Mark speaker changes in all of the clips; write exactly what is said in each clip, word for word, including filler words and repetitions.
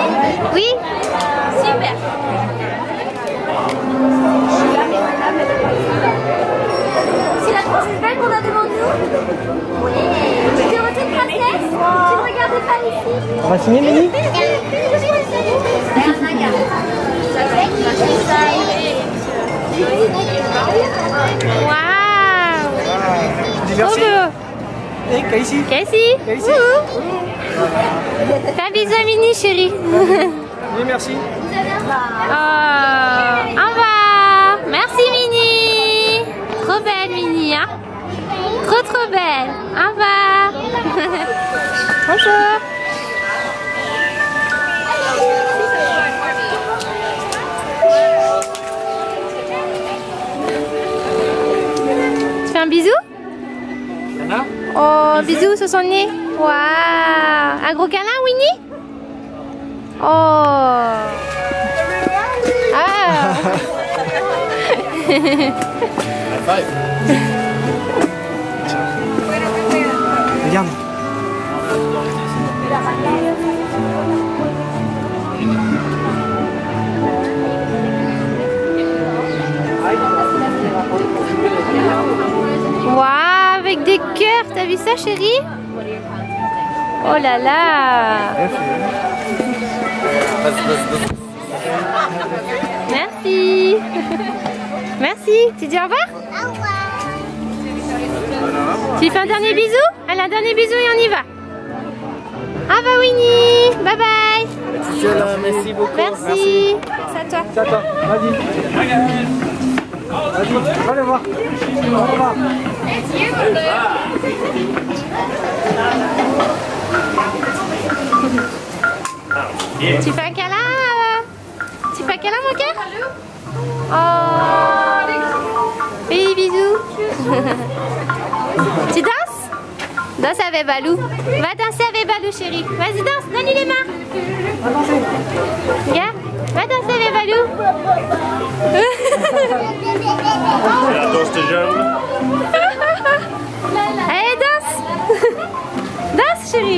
Speaker 1: Oui.
Speaker 2: Super. C'est la princesse belle qu'on a devant nous? Oui. Tu te retournes princesse? Tu me regardes pas ici?
Speaker 3: On va signer, Mini?
Speaker 1: Waouh.
Speaker 3: Dis merci. Et Casey.
Speaker 1: Casey.
Speaker 3: Casey.
Speaker 1: Fais un bisou à Mini, chérie.
Speaker 3: Oui, merci.
Speaker 1: Oh, au revoir. Merci, Mini. Trop belle, Mini, hein? Trop, trop belle. Au revoir. Bonjour. Tu fais un bisou?
Speaker 3: Anna?
Speaker 1: Oh, bisous sur son nez. Waouh. Un gros câlin, Winnie? Oh. Ah.
Speaker 3: Regarde.
Speaker 1: Waouh, avec des cœurs. T'as vu ça, chérie? Oh là là. Merci. Merci. Tu dis au revoir?
Speaker 2: Au revoir.
Speaker 1: Tu fais un dernier bisou? Allez, un dernier bisou et on y va. Au revoir, Winnie. Bye bye.
Speaker 3: Merci beaucoup.
Speaker 1: Merci. C'est à toi.
Speaker 3: C'est à toi. Vas-y. Vas-y, va le voir. Va le voir.
Speaker 1: Tu fais un câlin? euh, Tu fais un câlin, mon cœur? Oh. Fais des bisous. Tu danses? Danse avec Balou. Va danser avec Balou, chérie. Vas-y, danse. Donne-lui les mains. Regarde. Va danser avec Balou.
Speaker 4: La danse de jeune.
Speaker 1: Allez, danse. Danse, chérie.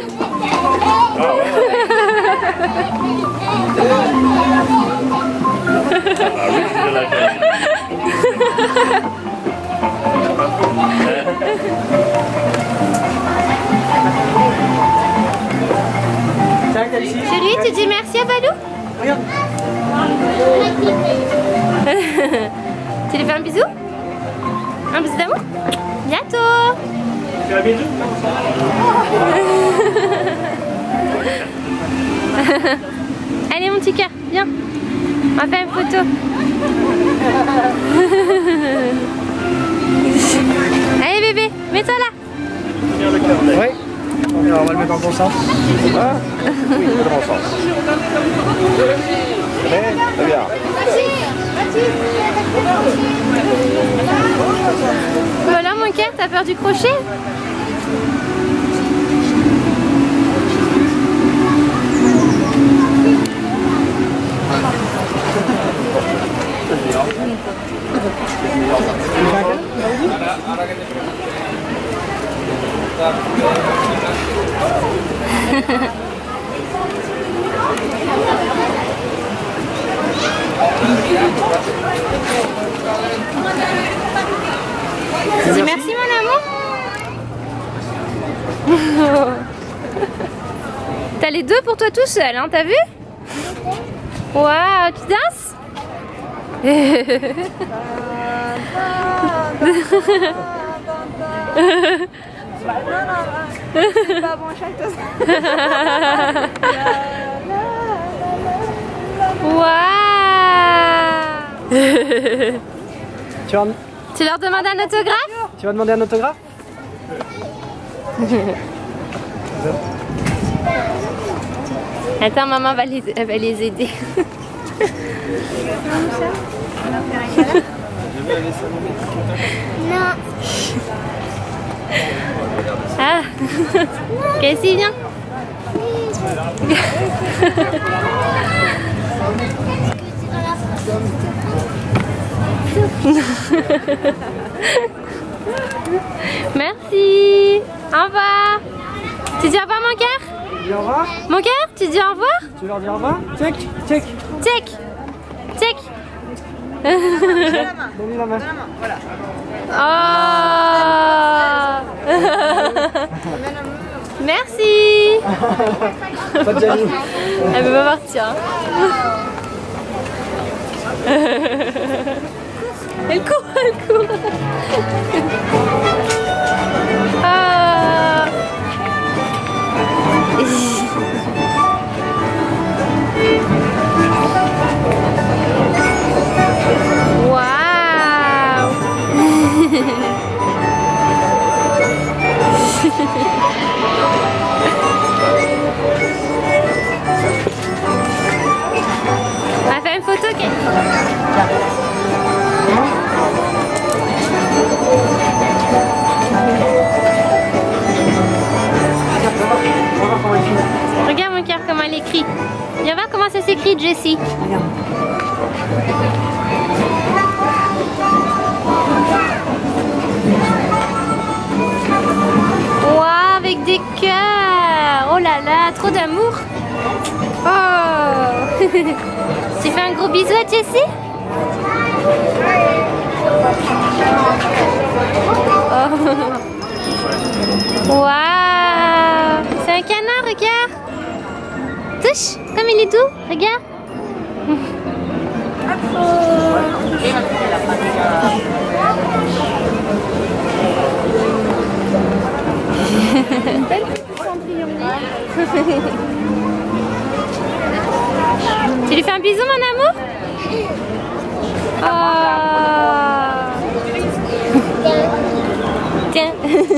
Speaker 1: Chérie, tu dis merci à Balou?
Speaker 3: Regarde.
Speaker 1: Tu lui fais un bisou? Un bisou d'amour? Bientôt.
Speaker 4: Tu fais un bisou?
Speaker 1: Allez, mon petit cœur, viens. On va faire une photo. Allez, bébé, mets-toi là.
Speaker 3: Oui. Alors, on va le mettre dans ton sens. Ah. Oui, dans mon sens. Très bien.
Speaker 1: Voilà, mon cœur, t'as peur du crochet? Dis merci, mon amour. T'as les deux pour toi tout seul, hein, t'as vu? Waouh, tu danses?
Speaker 2: Pas bon château.
Speaker 1: Waouh.
Speaker 3: Tu vas,
Speaker 1: Tu leur demandes un autographe?
Speaker 3: tu vas demander un autographe?
Speaker 1: Attends, maman va les, elle va les aider.
Speaker 2: Non.
Speaker 1: Ah. Qu'est-ce qu'il vient? Merci. Au revoir. Tu dis au revoir, mon cœur?
Speaker 3: Tu dis au revoir?
Speaker 1: Mon cœur, tu dis au revoir?
Speaker 3: Tu leur dis au revoir? Check, check.
Speaker 1: Check. Check.
Speaker 3: Donne-lui la main.
Speaker 1: Oh. Merci.
Speaker 3: Pas de jaloux.
Speaker 1: Elle veut pas partir. Elle court, elle court. Ah. Waouh. On va faire une photo, ok? Regarde mon cœur comment elle écrit. Viens voir comment ça s'écrit, Jessie. Waouh, avec des cœurs. Oh là là, trop d'amour. Oh. Tu fais un gros bisou à Jessie? Oh. Waouh. C'est un canard, regarde. Touche, comme il est doux, regarde. Tu lui fais un bisou, mon amour? Oh. Tiens.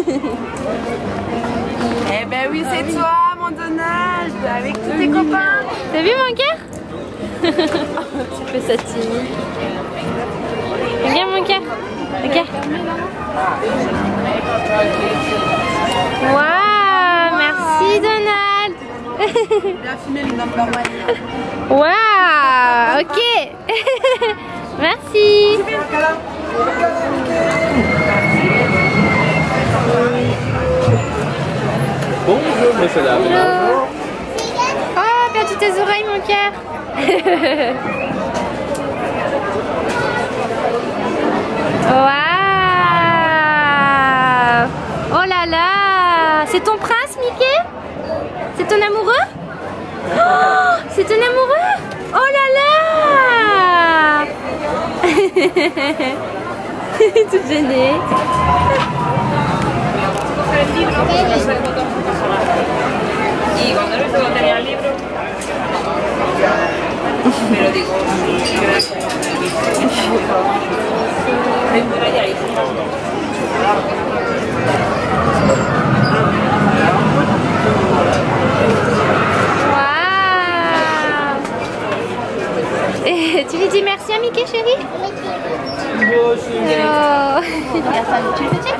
Speaker 5: Eh ben oui, c'est toi, mon Donald, avec tous tes copains.
Speaker 1: T'as vu mon cœur? Tu fais ça timide. Regarde mon cœur. Regarde. Waouh, merci Donald.
Speaker 5: Bien filmé le number one.
Speaker 1: Waouh, ok. Merci.
Speaker 3: Bonjour, monsieur là.
Speaker 1: Bonjour. Oh, perdu tes oreilles, mon cœur. Waouh. Oh là là. C'est ton prince, Mickey? C'est ton amoureux? Oh, c'est ton amoureux? Oh là là. Toute gênée.
Speaker 5: Y cuando no tenía el libro, me lo digo.
Speaker 1: Waouh. Et tu lui dis merci à Mickey, chérie? Oh. Tu le fais?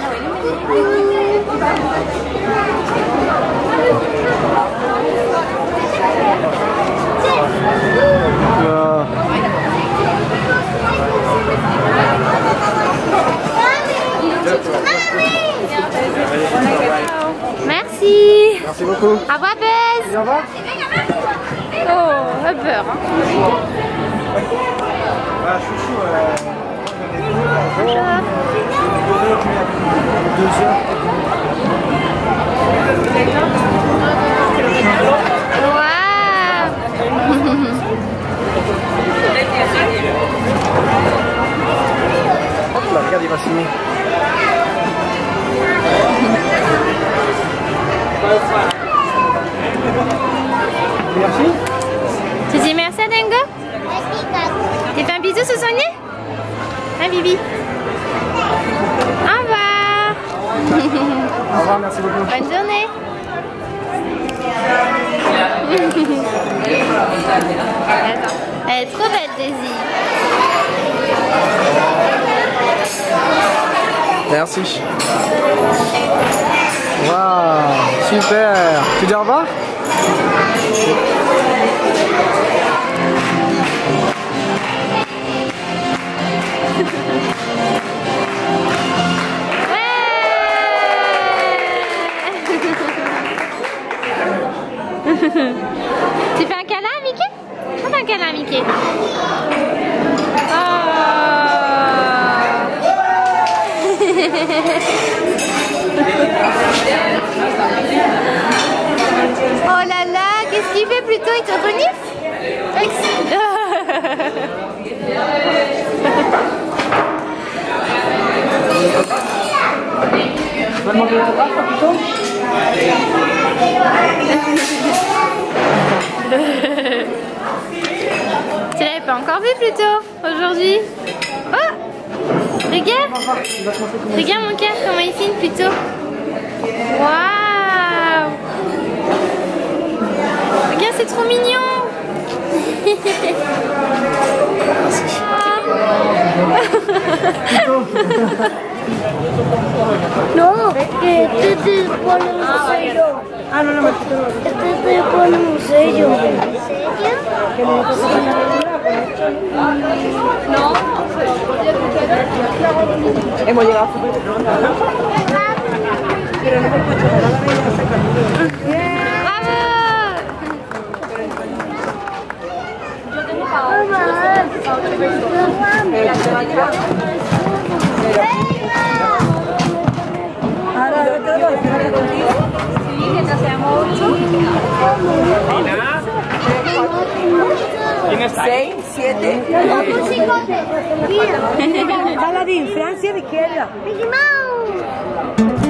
Speaker 1: Merci.
Speaker 3: Merci beaucoup.
Speaker 1: Au revoir, Buzz.
Speaker 3: Au revoir.
Speaker 1: Oh, a peur. Hein.
Speaker 3: Ah, chouchou, euh...
Speaker 1: Bonjour.
Speaker 3: Deux heures.
Speaker 1: Waouh.
Speaker 3: Hop là, regarde, il va filmer. Merci.
Speaker 1: Tu dis merci à Dingo? Tu fais un bisou sous son nez? Ah, Bibi. Au revoir.
Speaker 3: Au revoir, merci beaucoup.
Speaker 1: Bonne journée. Attends. Elle est trop belle, Daisy.
Speaker 3: Merci. Waouh, super. Tu dis au revoir?
Speaker 1: un câlin, Mickey. Oh. Oh là là, qu'est-ce qu'il fait plutôt? Il te renifle?
Speaker 3: Tu vas demander l'autographe plutôt?
Speaker 1: Tu l'avais pas encore vu plus tôt aujourd'hui? Oh! Regarde! Regarde mon cœur, comment il filme plus tôt. Waouh! Regarde, c'est trop mignon!
Speaker 2: No, que este te pone un sello.
Speaker 3: Ah, no, no, no.
Speaker 2: Este te pone un sello. ¿En serio?
Speaker 5: No.
Speaker 3: Hemos llegado súper pronto. Pero no me puedo echar la bella sacar. Ahora, ¿te doy? ¿Espérate contigo?
Speaker 5: Sí, mientras seamos ocho.
Speaker 3: ¿Quién está?
Speaker 5: Seis, siete.
Speaker 2: Mira.
Speaker 6: Saladín, Francia de izquierda.
Speaker 2: Mickey Mouse.